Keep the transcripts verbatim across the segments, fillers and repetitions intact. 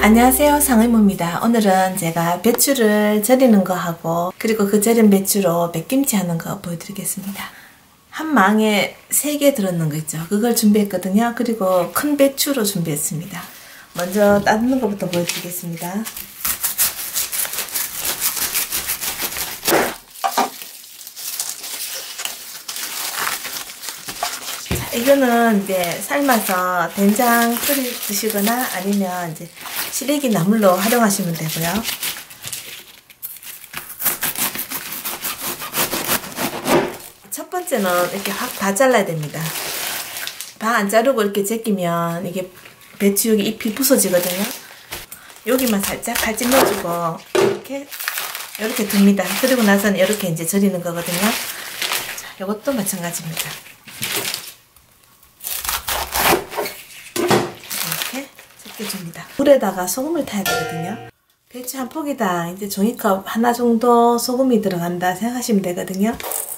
안녕하세요, 상의모입니다. 오늘은 제가 배추를 절이는 거 하고 그리고 그 절인 배추로 백김치 하는 거 보여드리겠습니다. 한 망에 세 개 들었는 거 있죠. 그걸 준비했거든요. 그리고 큰 배추로 준비했습니다. 먼저 따는 것부터 보여드리겠습니다. 이거는 이제 삶아서 된장 끓여 드시거나 아니면 이제 시래기 나물로 활용하시면 되고요. 첫 번째는 이렇게 확 다 잘라야 됩니다. 다 안 자르고 이렇게 제끼면 이게 배추 여기 잎이 부서지거든요. 여기만 살짝 칼집 넣어주고 이렇게 이렇게 둡니다. 그리고 나서는 이렇게 이제 절이는 거거든요. 자, 이것도 마찬가지입니다. 줍니다. 물에다가 소금을 타야 되거든요. 배추 한 포기당 이제 종이컵 하나 정도 소금이 들어간다 생각하시면 되거든요.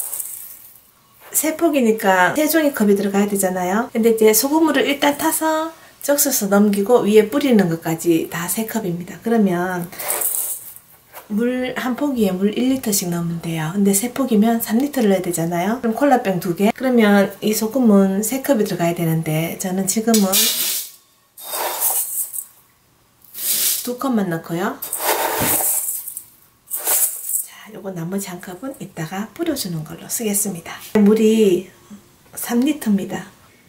세 포기니까 세 종이컵이 들어가야 되잖아요. 근데 이제 소금물을 일단 타서 적셔서 넘기고 위에 뿌리는 것까지 다 세 컵입니다. 그러면 물 한 포기에 물 일 리터씩 넣으면 돼요. 근데 세 포기면 삼 리터를 넣어야 되잖아요. 그럼 콜라병 두 개. 그러면 이 소금은 세 컵이 들어가야 되는데 저는 지금은 두 컵만 넣고요. 자, 요거 나머지 한 컵은 이따가 뿌려주는 걸로 쓰겠습니다. 물이 삼 리터입니다.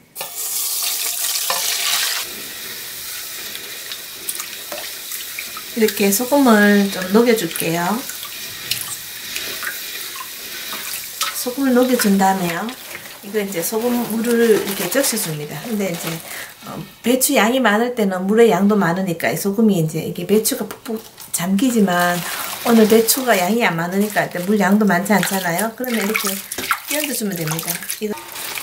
이렇게 소금을 좀 녹여줄게요. 소금을 녹여준 다음에요. 이거 이제 소금물을 이렇게 적셔줍니다. 근데 이제 어, 배추 양이 많을 때는 물의 양도 많으니까 이 소금이 이제 이게 배추가 푹푹 잠기지만 오늘 배추가 양이 안 많으니까 물 양도 많지 않잖아요. 그러면 이렇게 끼얹어주면 됩니다. 이거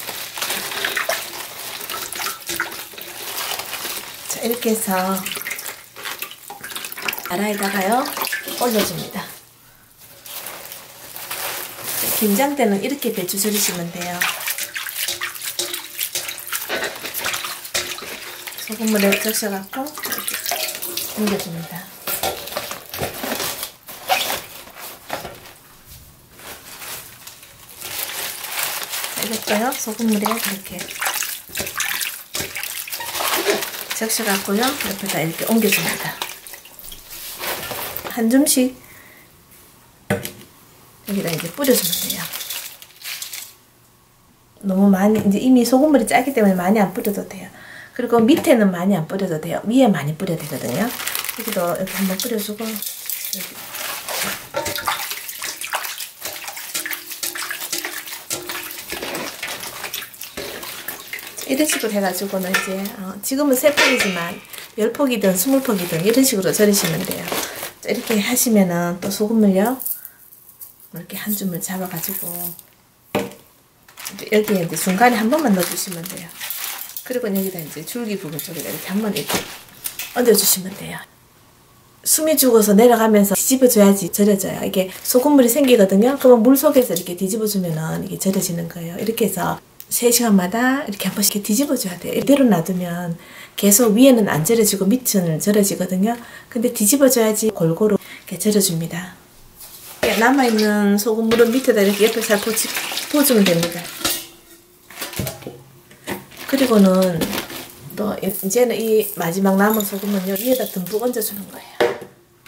자, 이렇게 해서 아라에다가요 올려줍니다. 김장 때는 이렇게 배추 절이시면 돼요. 소금물에 적셔갖고 이렇게 옮겨줍니다. 이것도요, 소금물에 이렇게 적셔갖고요, 옆에다 이렇게 옮겨줍니다. 한 줌씩 여기다 이제 뿌려주면 돼요. 너무 많이, 이제 이미 소금물이 짜기 때문에 많이 안 뿌려도 돼요. 그리고 밑에는 많이 안 뿌려도 돼요. 위에 많이 뿌려야 되거든요. 여기도 이렇게 한번 뿌려주고, 여기. 이런 식으로 해가지고는 이제, 어, 지금은 세 포기지만, 열 포기든 스물 포기든 이런 식으로 절이시면 돼요. 이렇게 하시면은 또 소금물요, 이렇게 한 줌을 잡아가지고, 여기에 이제 중간에 한 번만 넣어주시면 돼요. 그리고 여기다 이제 줄기 부분 쪽에다 이렇게 한번 이렇게 얹어주시면 돼요. 숨이 죽어서 내려가면서 뒤집어줘야지 절여져요. 이게 소금물이 생기거든요. 그러면 물 속에서 이렇게 뒤집어주면은 이게 절여지는 거예요. 이렇게 해서 세 시간마다 이렇게 한 번씩 이렇게 뒤집어줘야 돼요. 이대로 놔두면 계속 위에는 안 절여지고 밑은 절여지거든요. 근데 뒤집어줘야지 골고루 이렇게 절여줍니다. 남아있는 소금물은 밑에다 이렇게 옆에 잘 부어주면 됩니다. 그리고는 또 이제는 이 마지막 남은 소금은요, 위에다 듬뿍 얹어주는 거예요.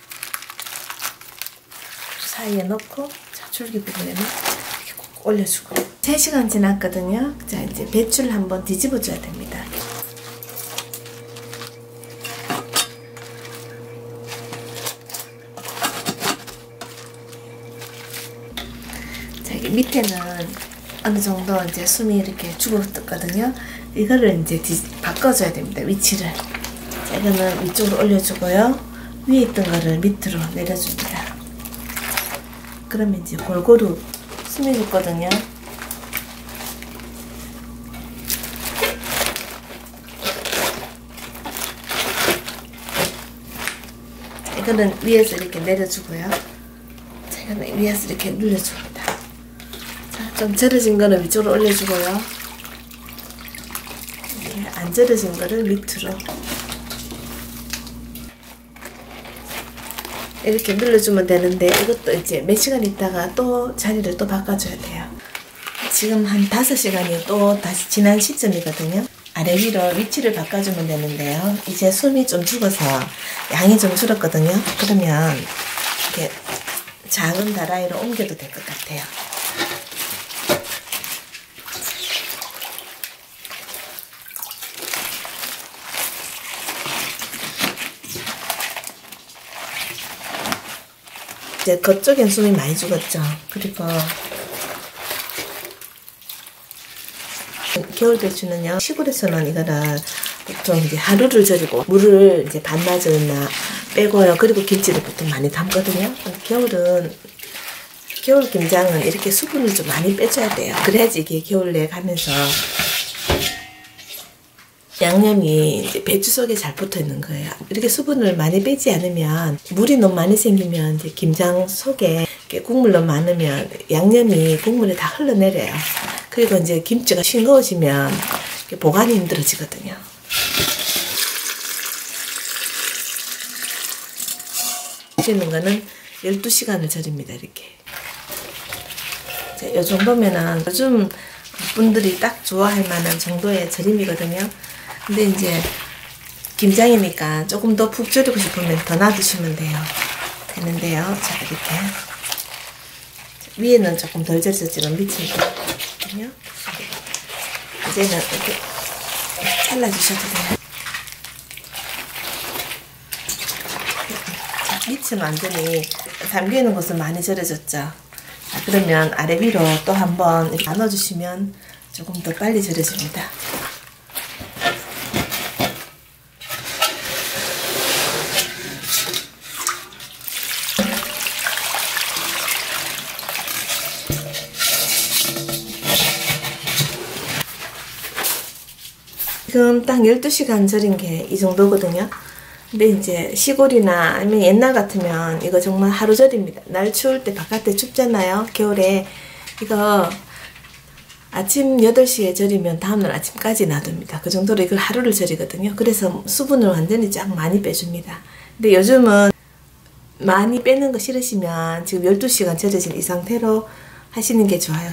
사이에 넣고, 자, 줄기 부분에는 이렇게 꼭 올려주고. 세 시간 지났거든요. 자, 이제 배추를 한번 뒤집어줘야 됩니다. 자, 여기 밑에는 어느 정도 이제 숨이 이렇게 죽었거든요. 이거를 이제 뒤, 바꿔줘야 됩니다. 위치를. 자, 이거는 위쪽으로 올려주고요. 위에 있던 거를 밑으로 내려줍니다. 그러면 이제 골고루 숨이 죽거든요. 자, 이거는 위에서 이렇게 내려주고요. 자, 이거는 위에서 이렇게 눌러줍니다. 자, 좀 절여진 거는 위쪽으로 올려주고요. 안 절여진 거를 밑으로 이렇게 눌러주면 되는데 이것도 이제 몇 시간 있다가 또 자리를 또 바꿔줘야 돼요. 지금 한 다섯 시간이 또 다시 지난 시점이거든요. 아래 위로 위치를 바꿔주면 되는데요. 이제 숨이 좀 죽어서 양이 좀 줄었거든요. 그러면 이렇게 작은 다라이로 옮겨도 될 것 같아요. 이제 그쪽엔 숨이 많이 죽었죠. 그리고 겨울 배추는요, 시골에서는 이거를 보통 이제 하루를 절이고 물을 이제 반나절이나 빼고요. 그리고 김치를 보통 많이 담거든요. 겨울은 겨울 김장은 이렇게 수분을 좀 많이 빼줘야 돼요. 그래야지 이게 겨울 내에 가면서 양념이 이제 배추 속에 잘 붙어 있는 거예요. 이렇게 수분을 많이 빼지 않으면 물이 너무 많이 생기면 이제 김장 속에 국물 너무 많으면 양념이 국물에 다 흘러내려요. 그리고 이제 김치가 싱거워지면 보관이 힘들어지거든요. 절이는 거는 열두 시간을 절입니다. 이렇게. 이 정도면은 요즘 분들이 딱 좋아할 만한 정도의 절임이거든요. 근데 이제 김장이니까 조금 더 푹 절이고 싶으면 더 놔두시면 돼요. 되는데요. 자, 이렇게 위에는 조금 덜 절였지만 밑은 있거든요. 이제는 이렇게 잘라주셔도 돼요. 자, 밑은 완전히 담기는 곳은 많이 절여졌죠. 자, 그러면 아래 위로 또 한번 이렇게 나눠주시면 조금 더 빨리 절여집니다. 지금 딱 열두 시간 절인 게 이 정도거든요. 근데 이제 시골이나 아니면 옛날 같으면 이거 정말 하루 절입니다. 날 추울 때 바깥에 춥잖아요. 겨울에 이거 아침 여덟 시에 절이면 다음날 아침까지 놔둡니다. 그 정도로 이걸 하루를 절이거든요. 그래서 수분을 완전히 쫙 많이 빼줍니다. 근데 요즘은 많이 빼는 거 싫으시면 지금 열두 시간 절여진 이 상태로 하시는 게 좋아요.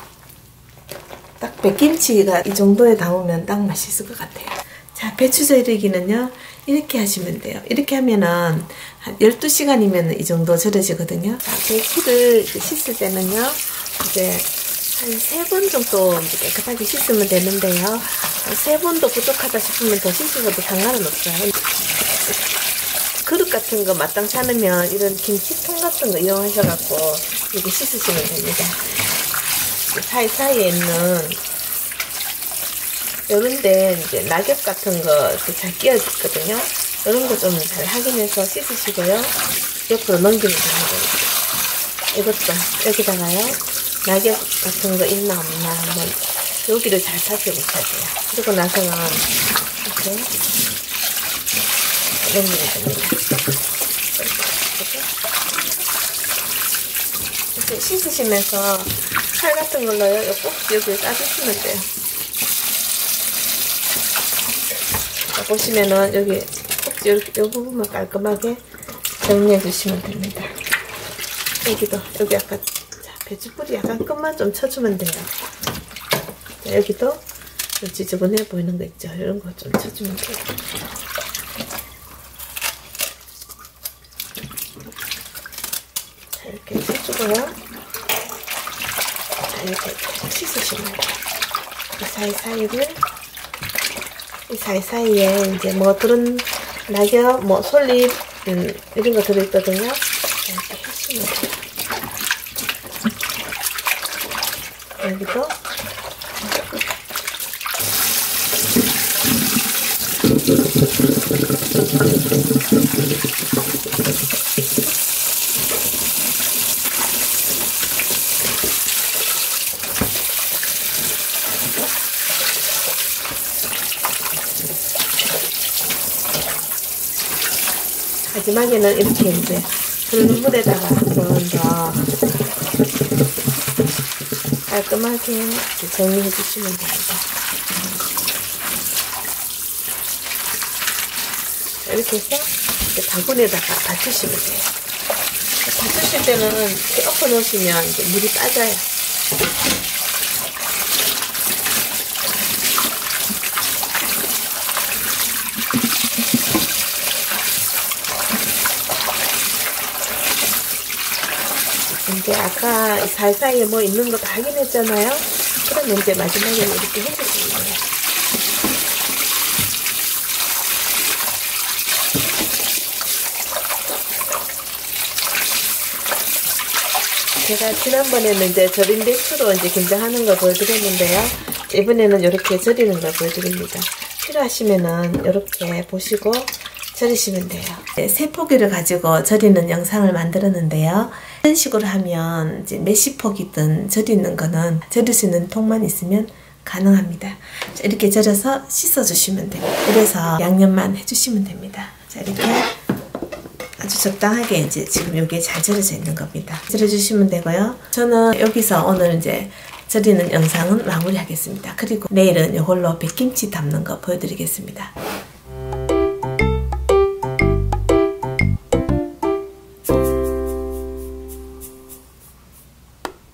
딱 백김치가 이 정도에 담으면 딱 맛있을 것 같아요. 자, 배추 절이기는요, 이렇게 하시면 돼요. 이렇게 하면은 한 열두 시간이면 이 정도 절여지거든요. 자, 배추를 씻을 때는요, 이제 한 세 번 정도 깨끗하게 씻으면 되는데요. 세 번도 부족하다 싶으면 더 씻으셔도 상관은 없어요. 그릇 같은 거 마땅치 않으면 이런 김치통 같은 거 이용하셔갖고 이렇게 씻으시면 됩니다. 사이사이에 있는 요런데 이제 낙엽 같은 거 잘 끼어있거든요. 이런 거 좀 잘 확인해서 씻으시고요. 옆으로 넘기면 됩니다. 이것도 여기다가요, 낙엽 같은 거 있나 없나 한번 여기를 잘 살펴보셔야 돼요. 그리고 나서는 이렇게 넘기면 됩니다. 이렇게 씻으시면서 칼 같은 걸로요, 요 꼭지 여기를 싸주시면 돼요. 자, 보시면은 여기 꼭지 이렇게 요 부분만 깔끔하게 정리해 주시면 됩니다. 여기도 여기 약간 자, 배추뿌리 약간 끝만 좀 쳐주면 돼요. 자, 여기도 지저분해 보이는 거 있죠? 이런 거 좀 쳐주면 돼요. 자, 이렇게 쳐주고요. 이렇게 씻으시면 돼요. 이 사이사이를, 이 사이사이에 이제 뭐 그런 낙엽, 뭐 솔잎, 음, 이런 거 들어있거든요. 이렇게 하시면 돼요. 여기도 마지막에는 이렇게 이제 흐르는 물에다가 한 번 더 깔끔하게 정리해 주시면 됩니다. 이렇게 해서 이렇게 바구니에다가 받치시면 돼요. 닫으실 때는 이렇게 엎어 놓으시면 이제 물이 빠져요. 이제 아까 사이사이에 뭐 있는 거 다 확인했잖아요. 그러면 이제 마지막에 이렇게 해주시면 돼요. 제가 지난번에는 이제 절인 배추로 이제 김장하는 걸 보여드렸는데요. 이번에는 이렇게 절이는 걸 보여드립니다. 필요하시면은 이렇게 보시고 절이시면 돼요. 네, 세 포기를 가지고 절이는 영상을 만들었는데요. 이런 식으로 하면 이제 몇십 포기든 절이는 거는 절일 수 있는 통만 있으면 가능합니다. 자, 이렇게 절여서 씻어주시면 돼요. 그래서 양념만 해주시면 됩니다. 자, 이렇게 아주 적당하게 이제 지금 여기에 잘 절여져 있는 겁니다. 절여주시면 되고요. 저는 여기서 오늘 이제 절이는 영상은 마무리하겠습니다. 그리고 내일은 이걸로 백김치 담는 거 보여드리겠습니다.